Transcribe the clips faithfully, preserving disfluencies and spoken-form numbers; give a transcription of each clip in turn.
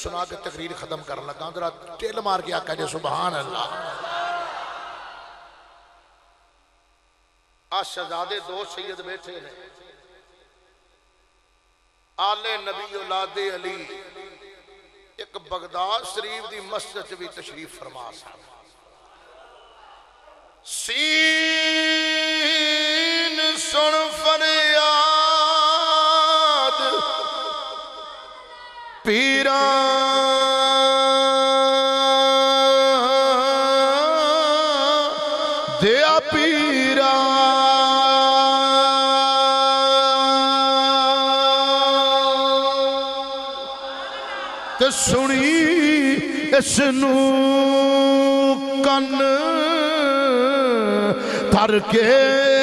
سنا کے تقریر ختم کر لگا ذرا ٹیل مار کے آقا جے سبحان اللہ. آج شہزادے دو سید بیٹھے ہیں آل نبی اولاد علی ایک بغداد شریف دی مسجد بھی تشریف فرما صاحب. سین سن فریاد پیران دیا پیران تے سنی اس نو کن تھر کے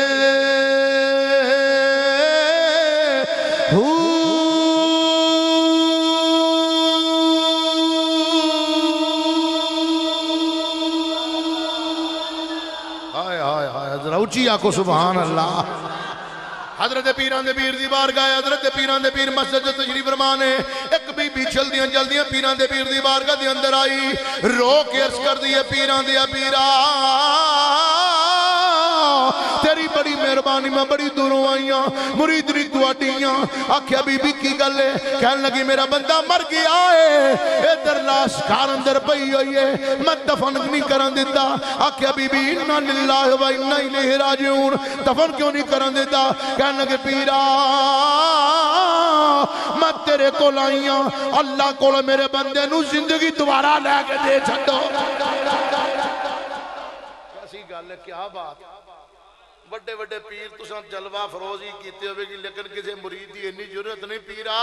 اچھی آکو سبحان اللہ. حضرت پیران دے پیر دی بارگاہ حضرت پیران دے پیر مسجد تشریف فرمانے ایک بی بی چل دیاں چل دیاں پیران دے پیر دی بارگاہ دے اندر آئی رو کے عرض کر دیئے پیران دیا پیران تیری بڑی مہربانی میں بڑی دوروں آئیاں مرید ری توڑیاں آکھیا بی بی کی گلے کہنے لگی میرا بندہ مر گیا ہے اے در لاش کار اندر پئی ہوئی ہے میں دفن نہیں کرن دیتا. آکھیا بی بی انا للہ و انا الیہ راجعون دفن کیوں نہیں کرن دیتا. کہنے لگے پیرا میں تیرے کو لائیاں اللہ کو میرے بندے نو زندگی دوبارہ لے کے دے چھڑو. کیسی گل ہے کیا بات. بڑے بڑے پیر تساں جلوہ فروزی کیتے ہوئے گی لیکن کسی مرید دی اتنی ضرورت نہیں. پیرا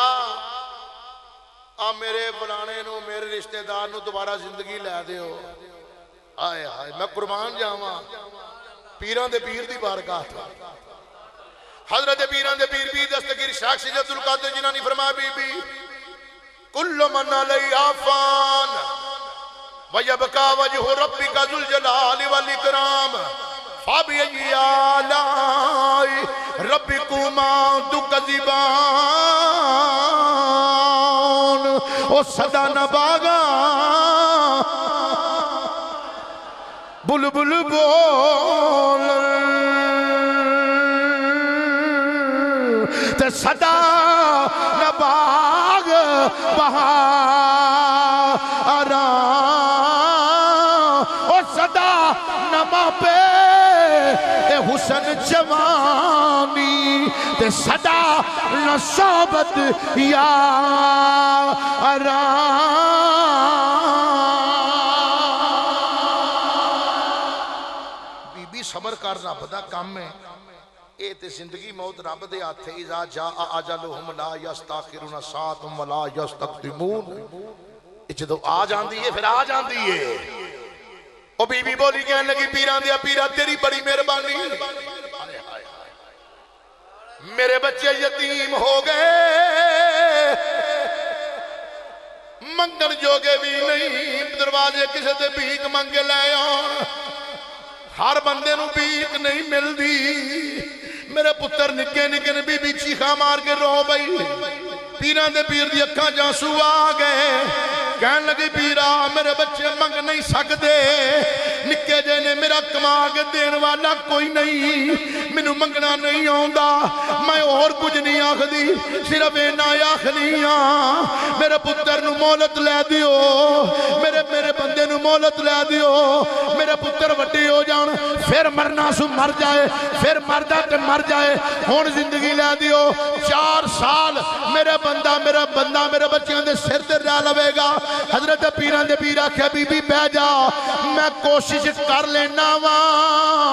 آ میرے بلانے نو میرے رشتہ دار نو دوبارہ زندگی لے دیو. آئے آئے میں قربان جاواں پیران دے پیر دی بارگاہ تھا. حضرت پیران دے پیر بھی دستگیر شخصیت القادر جنانی فرمایا بی بی کل من علی آفان ویبکا وجہ ربک ذو الجلال والاکرام فابی آلائی ربکما تکذبان او صدا نباغا بل بل بول تے صدا نباغ بہاران او صدا نما پہ اے حسن جوانی تے صدا نصابت یا بی بی صبر کر رب دا کام ہے اے تے زندگی موت رب دے آتے اذا جاء اجلہم لا یستاخرون ساعۃ ولا یستقدمون. جدو آ جاندی ہے پھر آ جاندی ہے. او بی بی بولی کہنے لگی پیران دیا پیرا تیری بڑی مہربانی میرے بچے یتیم ہو گئے منگن جوگے بھی نہیں دروازے کسے تے بھیک منگے لے آن ہر بندے نو بھیک نہیں مل دی. میرے پتر نکے نکے نے بی بی چیخا مار کے رو بھئی. پیران دے پیر دی اکھاں جانسو آ گئے کہنے لگی پیرا میرے بچے منگ نہیں سکتے نکے جے نے میرا کما کے دین والا کوئی نہیں منو منگنا نہیں آؤندا میں اور کچھ نہیں آکھ دی صرف اینا آکھ نہیں آن میرے پتر نو مولت لے دیو میرے میرے بندے نو مولت لے دیو میرے پتر وڈی ہو جان پھر مرنا سو مر جائے پھر مردہ تے مر جائے ہون زندگی لے دیو. چار سال میرے بندہ میرا بندہ میرے بچیاں دے سر تے رہ لوے گا. حضرت پیران دے پیر آکھیا بی بی بہ جا میں کوشش کر لینا وہاں.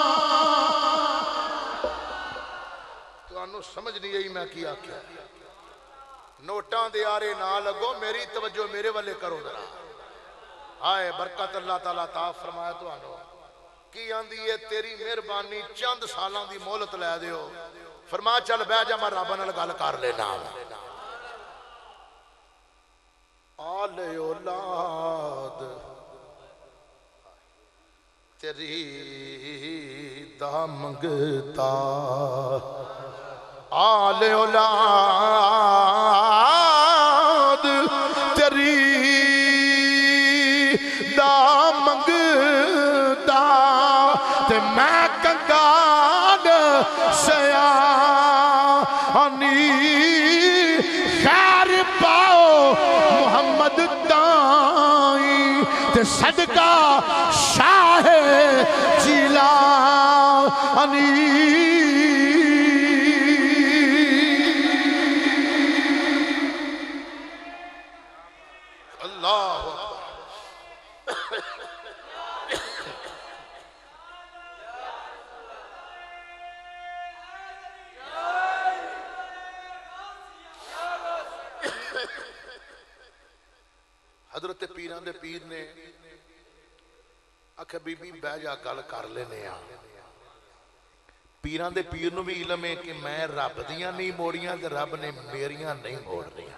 تو انہوں سمجھ نہیں آئی میں کیا کیا نوٹاں دے آرے نہ لگو میری توجہ میرے والے کرو ذرا. آئے برکت اللہ تعالیٰ تعاف فرمایا تو انہوں کی آندھی ہے تیری مہربانی چند سالاں دی مولت لے دیو. فرمایا چل بہ جا میں رب نال گل کر لینا. آل اولاد تیری دا منگتا آل اولاد تیری میں کنگال سیانی خیر پاؤ محمد تائیں تے صدقہ شاہ جیلانی اللہ حضرت پیران دے پیر نے آکھے بی بی بہ جا گل کر لینے آ پیران دے پیر نو بھی علم ہے کہ میں رب دیاں نہیں موڑیاں تے رب نے میریاں نہیں موڑ دیاں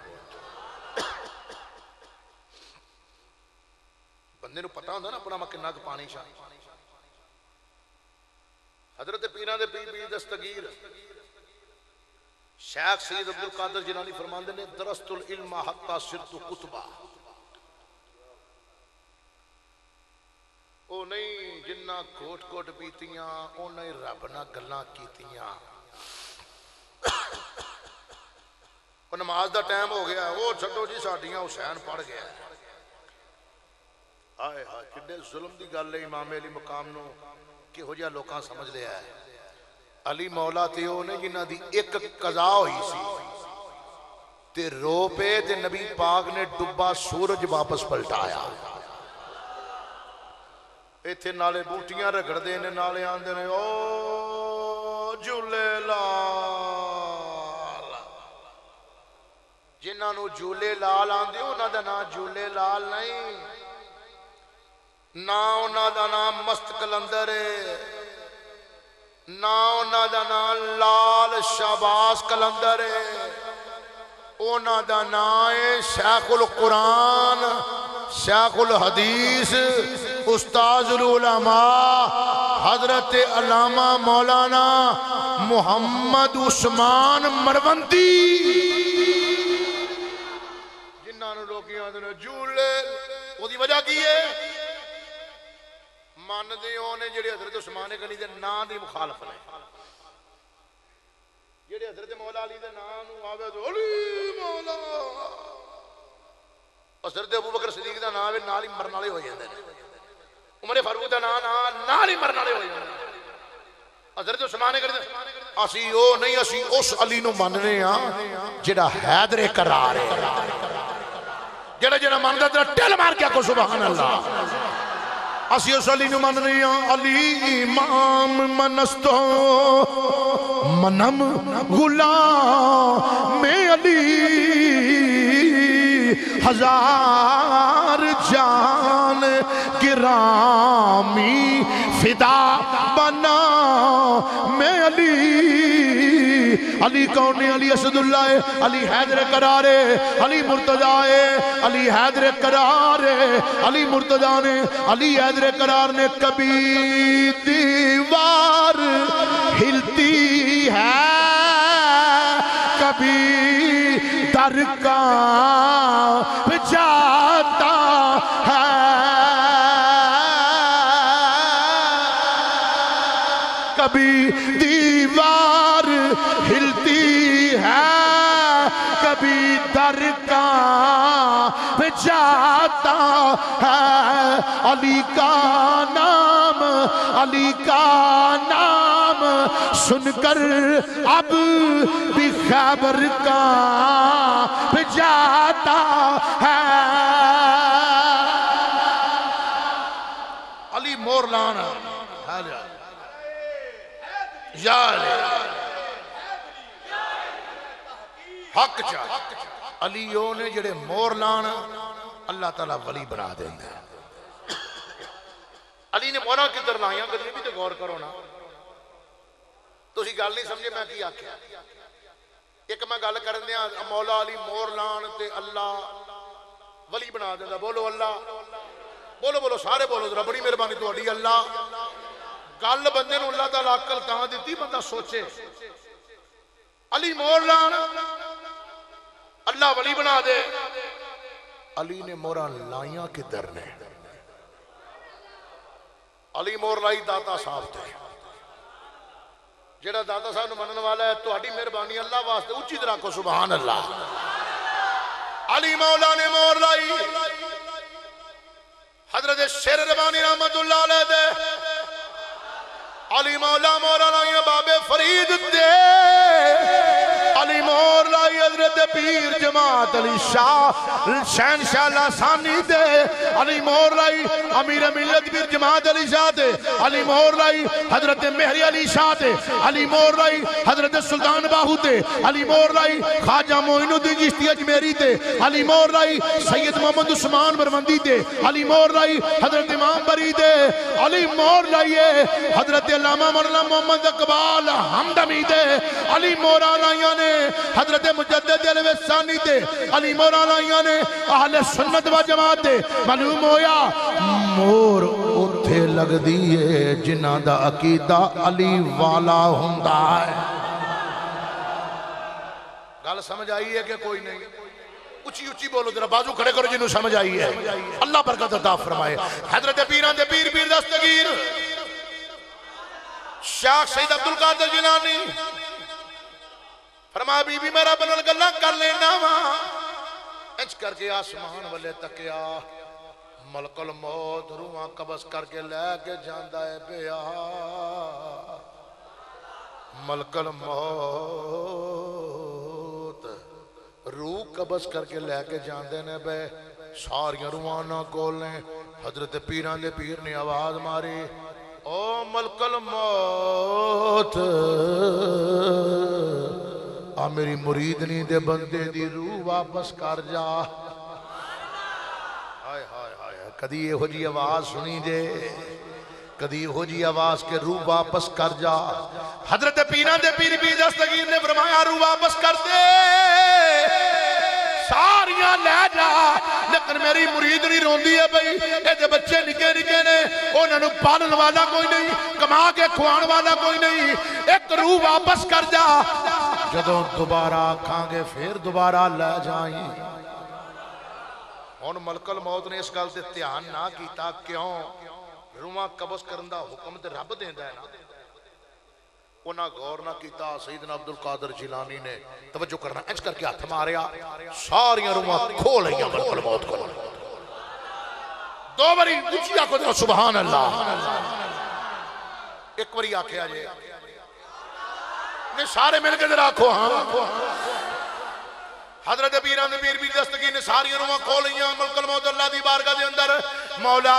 بندے نو پتہ ہوندا نا اپنا میں کنا ک پانی شاہ حضرت پیران دے پیر پیر دستگیر شیخ سید عبدالقادر جیلانی فرماندے نے درست العلم حتی صرت کتبہ او نہیں جنہ کھوٹ کھوٹ پیتیاں او نہیں رب نہ گلاں کیتیاں وہ نماز دا ٹائم ہو گیا وہ چھڈو جی ساڈیاں حسین پڑھ گیا آئے ہائے کڈے ظلم دی گل ہے امام علی مقام نو کہ ہو جا لوکاں سمجھ لیا ہے علی مولا تے او نے جنہ دی ایک قضا ہوئی سی تے رو پے تے نبی پاک نے ڈبا سورج واپس پلٹایا ایتھے نالے بوٹیاں رگڑ دینے نالے آندے نے او جھولے لال جنہاں نو جھولے لال آندے انہاں دا نام جھولے لال نہیں نہ انہاں دا نام مست کلندر ہے نہ انہاں دا نام لال شہباز کلندر ہے انہاں دا نام ہے شیخ القرآن شیخ الحدیث استاذ العلماء حضرت علامہ مولانا محمد عثمان مروندی جنہاں نے لوگی آدھے نے جھولے وہ دی وجہ کی ہے مان دے ہونے جڑے حضرت عثمان غنی دے نام دی مخالف نے جڑے حضرت مولا علی دے نام نو آوے تو علی مولا حضرت ابوبکر صدیق دا نام ہے نال ہی مرن والے ہو جاندے نے عمر فاروق دا نام نال ہی مرن والے ہو جاندے نے حضرت عثمان غنی اسی او نہیں اسی اس علی نو مننے ہاں جڑا حیدر قرار ہے جڑا جڑا مندا تے ٹل مار کے کو سبحان اللہ اسی اس علی نو من رہی ہیں علی امام منستو منم غلام میں علی ہزار جان گرامی فدا بنا میں علی علی کون ہے علی اسد اللہ ہے علی حیدر قرار ہے علی مرتضیٰ ہے علی حیدر قرار ہے علی مرتضیٰ نے علی حیدر قرار نے کبھی دیوار ہلتی ہے کبھی در کانپ جاتا ہے کبھی دیوار ہلتی ہے کبھی در کانپ جاتا ہے علی کا نام علی کا نام سن کر اب بھی خیبر کانپ جاتا ہے علی مورلان یا حق چاہ علیوں نے جڑے مورلان اللہ تعالیٰ ولی بنا دیں گے علی نے مورا کدھر لائیاں کدھر بھی تو غور کرو نا تو اسی گل نہیں سمجھے میں کی آکھیا ایک میں گل کر دیا مولا علی مورلان تے اللہ ولی بنا دیں گا بولو اللہ بولو بولو سارے بولو ذرا بڑی مہربانی تو علی اللہ گل بندے نو اللہ تعالیٰ عقل تاں دیتی بندہ سوچے علی مورلان اللہ ولی بنا دے علی نے مورا لائیاں کے در نے علی مورلائی داتا صاحب تھے جڑا داتا صاحب نے منن والا ہے تو ہڈی مہربانی اللہ واسطے اچھی طرح کو سبحان اللہ علی مولا نے مورلائی حضرت شیر ربانی رحمت اللہ علیہ دے علی مولا مولانا باب فرید دے علی مورلائی حضرت پیر جماعت علی شاہ شہنشاہ لاسانی دے علی مورلائی امیر ملت پیر جماعت علی شاہ دے علی مورلائی حضرت مہری علی شاہ دے علی مورلائی حضرت سلطان باہو دے علی مورلائی خواجہ معین الدین چشتی اجمیری دے علی مورلائی سید محمد عثمان برمندی دے علی مورلائی حضرت امام بری دے علی مورلائی حضرت علامہ مولانا محمد اقبال حمدمی دے علی مورلائی نے حضرت مجدد علوی ثانی دے علی مورلائی نے اہل سنت و جماعت دے معلوم ہویا مور اتھے لگ دیئے جنہ دا عقیدہ علی والا ہندہ ہے گال سمجھ آئی ہے کہ کوئی نہیں اچھی اچھی بولو ذرا بازو کھڑے کرو جنہوں سمجھ آئی ہے اللہ برکت عطا فرمائے حضرت پیران دے پیر پیر دستگیر شیخ سید عبدالقادر جیلانی فرمایا بی بی میرا بنل گلہ کر لینا وہاں انچ کر کے آسمان والے تکیا ملک الموت روحاں قبض کر کے لے کے جاندہ ہے بیا ملک الموت روح قبض کر کے لے کے جاندے نے بے ساریاں روحاں کولیں حضرت پیران دے پیر نے آواز ماری او ملک الموت آ میری مریدنی دے بندے دی روح واپس کر جا ہائے ہائے ہائے کدی یہ ہو جی آواز سنی دے کدی ہو جی آواز کے روح واپس کر جا حضرت پیران دے پیر پیر دستگیر نے فرمایا روح واپس کر دے ساریاں لے جا لیکن میری مرید نہیں روندی ہے بھئی اے دے بچے نکے نکے نے انہوں نے پالن والا کوئی نہیں کما کے کھوان والا کوئی نہیں ایک روح واپس کر جا جدوں دوبارہ کھاں گے پھر دوبارہ لے جائیں ان ملک الموت نے اس گل تے دھیان نہ کیتا کیوں روحاں قبض کرندہ حکم تے رب دیندہ ہے نا انہاں غور نہ کیتا سیدنا عبدالقادر جیلانی نے توجہ کرنا انچ کر کے ہاتھ ماریا ساریاں روحاں کھول ہیں ملک الموت کو دو بری اچھی آکھو دے سبحان اللہ ایک بری آکھے آجے نے سارے مل کے در آکھو ہاں حضرت پیران دے پیر پیر دستگیر نے ساریاں روحاں کھول ہیں ملک الموت اللہ دی بارگاہ دے اندر مولا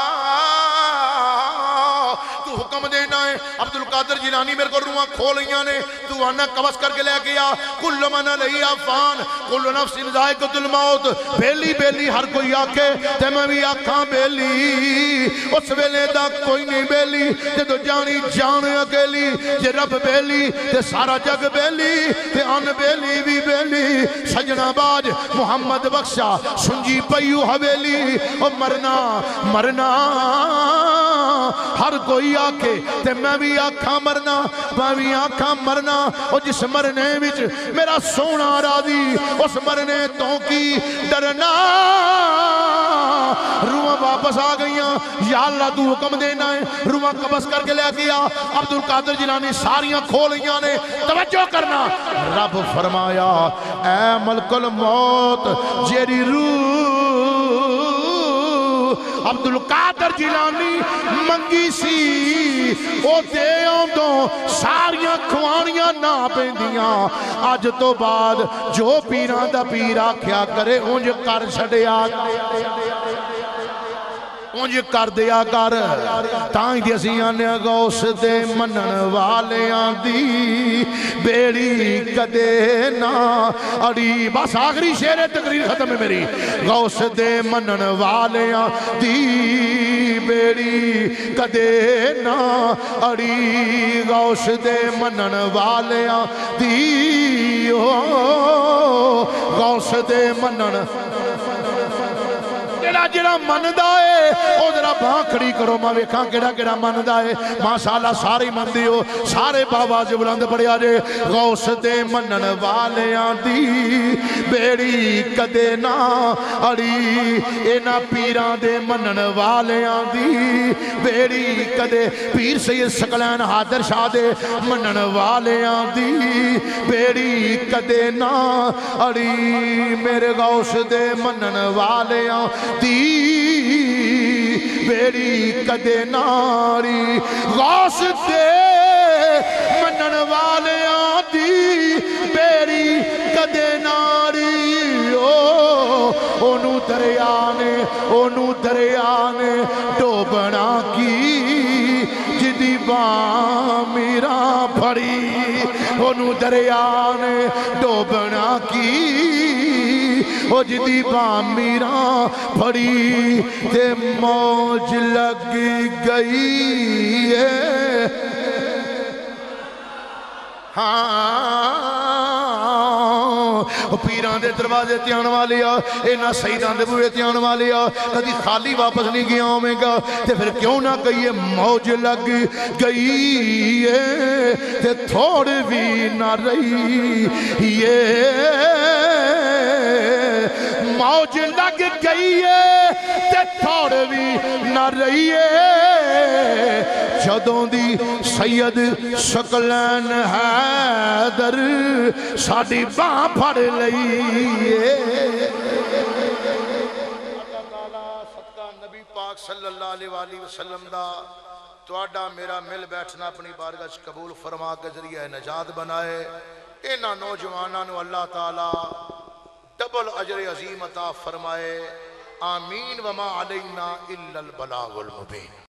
تو حکم دینا ہے عبدالقادر جیلانی میرے کو روحاں کھولیاں نے تو آنا قبض کر کے لے گیا کل من علیہ فان کل نفس ذائقۃ الموت بیلی بیلی ہر کوئی آکھے تے میں بھی آکھاں بیلی اس ویلے دا کوئی نہیں بیلی تے تو جانی جان اکیلی جے رب بیلی تے سارا جگ بیلی تے ان بیلی بھی بیلی سجنہ باج محمد بخشا سنجی پیو حویلی او مرنا مرنا ہر کوئی آکھے تے میں بھی آکھاں مرنا میں بھی آکھاں مرنا او جس مرنے وچ میرا سونا راضی اس مرنے تو کی ڈرنا روحاں واپس آ گئیاں یا اللہ تو حکم دینا ہے روحاں قبض کر کے لے گیا عبدالقادر جیلانی ساریاں کھولیاں نے توجہ کرنا رب فرمایا اے ملک الموت جیری روح عبدالقادر جیلانی منگی سی او دے آندوں ساریاں کھوانیاں نہ پیندیاں آج تو بعد جو پیران دا پیرا کیا کرے اونج کر چھڑیا اونج کر دیا کر تائیں دیسیاں نے غوث دے منن والیاں دی بیڑی کدے نا اڑی بس آخری شعر تقریر ختم ہے میری غوث دے منن والیاں دی بیڑی کدے نا اڑی غوث دے منن والیاں دی غوث دے منن جڑا جڑا مندا ہے او ذرا باں کھڑی کرو میں ویکھاں کیڑا کیڑا مندا ہے ماشاءاللہ سارے مندی ہو سارے بابا جی بلند پڑھیا جے غوث دے منن والیاں دی بیڑی کدے نہ اڑی اینا پیراں دے منن والیاں دی بیڑی کدے پیر سید ثقلین حاضر شاہ دے منن والیاں دی بیڑی کدے نہ اڑی میرے غوث دے منن والیاں دی بیڑی کدے ناری غوث دے منن والیاں دی بیڑی کدے ناری اونو دریا نے اونو دریا نے ڈوبنا کی جدی باں میرا پھڑی اونو دریا نے ڈوبنا کی او جدی باں میرا پھڑی تے موج لگ گئی ہے ہاں پیران دے دروازے تیان والیا اینا سیدان دے بوئے تیان والیا کدی خالی واپس نہیں گیا ہمیں گا تے پھر کیوں نہ کہیے موج لگ گئی ہے تے تھوڑ بھی نہ رہی یہ موج لگ گئی ہے تے تھوڑ بھی نہ رہی ہے جدوں دی سید ثقلین حیدر ساڑی باں پھڑ لئیے اللہ تعالیٰ صدقہ نبی پاک صلی اللہ علیہ وآلہ وسلم دا توڑا میرا مل بیٹھنا اپنی بارگاہ قبول فرما کے ذریعہ نجات بنائے اینا نوجوانانو اللہ تعالیٰ ڈبل اجر عظیم عطا فرمائے آمین وما علینا الا البلاغ المبین